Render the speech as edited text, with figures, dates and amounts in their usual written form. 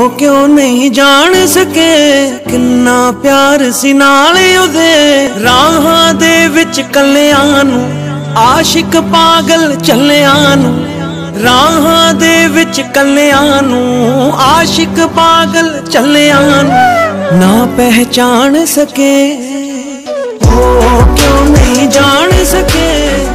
क्यों नहीं जान सके किन्ना प्यार सी नाल उदे राहां दे विच कल्लियां नूं आशिक पागल चलियां नूं राहां दे विच कल्लियां नूं आशिक पागल चलियां नूं ना पहचान सके। ओ क्यों नहीं जान सके।